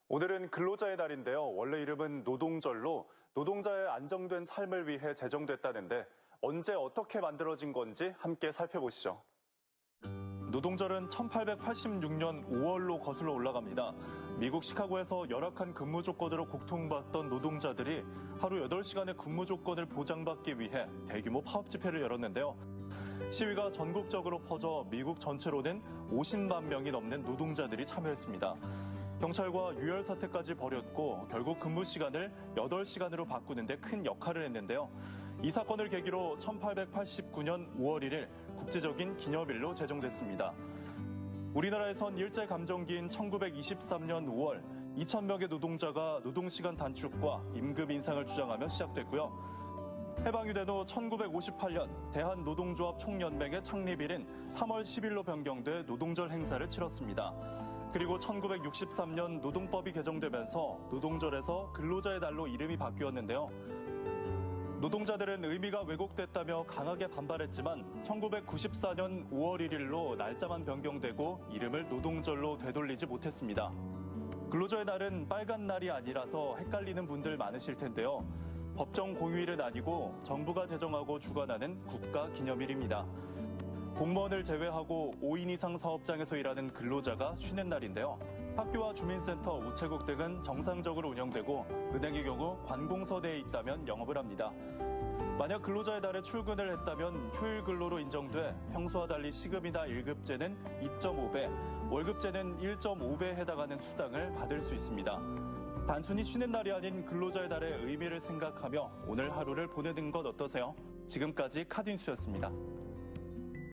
오늘은 근로자의 날인데요. 원래 이름은 노동절로 노동자의 안정된 삶을 위해 제정됐다는데 언제 어떻게 만들어진 건지 함께 살펴보시죠. 노동절은 1886년 5월로 거슬러 올라갑니다. 미국 시카고에서 열악한 근무 조건으로 고통받던 노동자들이 하루 8시간의 근무 조건을 보장받기 위해 대규모 파업 집회를 열었는데요. 시위가 전국적으로 퍼져 미국 전체로는 50만 명이 넘는 노동자들이 참여했습니다. 경찰과 유혈 사태까지 벌였고 결국 근무 시간을 8시간으로 바꾸는 데 큰 역할을 했는데요. 이 사건을 계기로 1889년 5월 1일 국제적인 기념일로 제정됐습니다. 우리나라에선 일제감정기인 1923년 5월 2,000명의 노동자가 노동시간 단축과 임금 인상을 주장하며 시작됐고요. 해방이 된 후 1958년 대한노동조합 총연맹의 창립일인 3월 10일로 변경돼 노동절 행사를 치렀습니다. 그리고 1963년 노동법이 개정되면서 노동절에서 근로자의 날로 이름이 바뀌었는데요. 노동자들은 의미가 왜곡됐다며 강하게 반발했지만 1994년 5월 1일로 날짜만 변경되고 이름을 노동절로 되돌리지 못했습니다. 근로자의 날은 빨간 날이 아니라서 헷갈리는 분들 많으실 텐데요. 법정 공휴일은 아니고 정부가 제정하고 주관하는 국가기념일입니다. 공무원을 제외하고 5인 이상 사업장에서 일하는 근로자가 쉬는 날인데요. 학교와 주민센터, 우체국 등은 정상적으로 운영되고 은행의 경우 관공서대에 있다면 영업을 합니다. 만약 근로자의 날에 출근을 했다면 휴일 근로로 인정돼 평소와 달리 시급이나 1급제는 2.5배, 월급제는 1.5배에 해당하는 수당을 받을 수 있습니다. 단순히 쉬는 날이 아닌 근로자의 날의 의미를 생각하며 오늘 하루를 보내는 것 어떠세요? 지금까지 카딘수였습니다.